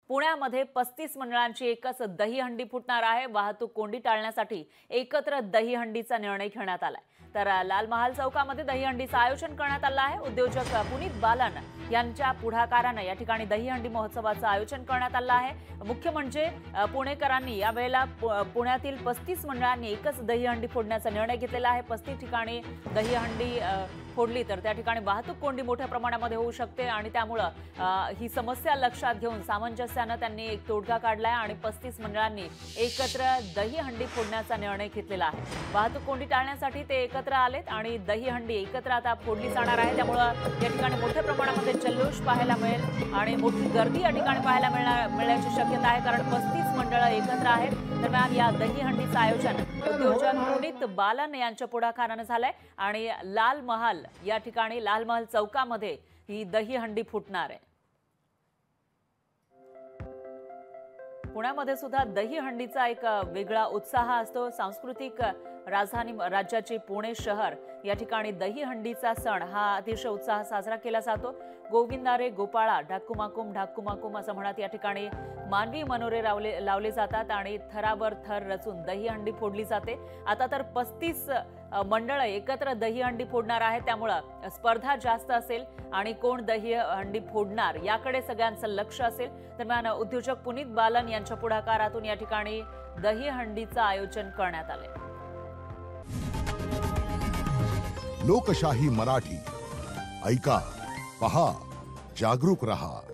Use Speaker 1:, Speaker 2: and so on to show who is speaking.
Speaker 1: पुण्यामध्ये 35 मंडळांची एकच दहीहंडी फुटणार आहे। वाहतूक कोंडी टाळण्यासाठी एकत्र दहीहंडीचा निर्णय घेण्यात आलाय। तर लाल महाल चौकामध्ये दहीहंडीचं आयोजन करण्यात आलं आहे। उद्योजक पुनीत बालन यांच्या पुढाकाराने या ठिकाणी दहीहंडी महोत्सवाचं आयोजन करण्यात आलं आहे। मुख्य म्हणजे पुणेकरांनी यावेळेला पुण्यातील 35 मंडळांनी एकच दहीहंडी फोडण्याचा निर्णय घेतलेला आहे। 35 ठिकाणी दहीहंडी फोडली तर त्या ठिकाणी वाहतूक कोंडी मोठ्या प्रमाणामध्ये होऊ शकते आणि त्यामुळे ही समस्या लक्षात घेऊन सामंजस्याने त्यांनी एक तोडगा काढलाय आणि 35 मंडळांनी एकत्र दहीहंडी फोडण्याचा निर्णय घेतलेला आहे। वाहतूक कोंडी टाळण्यासाठी ते एकत्र आलेत आणि दहीहंडी एकत्र आता फोडली जाणार आहे। त्यामुळे या ठिकाणी मोठ्या प्रमाणामध्ये जल्लोष पाहायला मिळेल आणि मोठी गर्दी या ठिकाणी पाहायला मिळण्याची शक्यता आहे, कारण 35 मंडळ एकत्र आहेत। दरम्यान या दहीहंडीचं आयोजन उद्योजक पुनीत बालन यांच्या पुढाकाराने झालंय आणि लाल महाल या ठिकाणी लाल महाल चौकामध्ये ही दहीहंडी फुटणार आहे। पुण्यामध्ये सुद्धा दहीहंडीचा एक वेगळा उत्साह असतो। सांस्कृतिक राजधानी राज्याची पुणे शहर या ठिकाणी दहीहंडीचा सण हा अतिशय उत्साह साजरा केला जातो। गोविंदारे गोपाळा ढाकुमाकुम असं म्हणत या ठिकाणी मानवी मनोरे लावले जातात आणि थरावर थर रचून दहीहंडी फोडली जाते। आता तर 35 मंडळ एकत्र दहीहंडी फोडणार आहेत, त्यामुळे स्पर्धा जास्त असेल आणि कोण दहीहंडी फोडणार याकडे सगळ्यांचं लक्ष असेल। दरम्यान उद्योजक पुनीत बालन यांच्या पुढाकारातून या ठिकाणी दहीहंडीचं आयोजन करण्यात आले।
Speaker 2: लोकशाही मराठी ऐका, पहा, जागरूक रहा।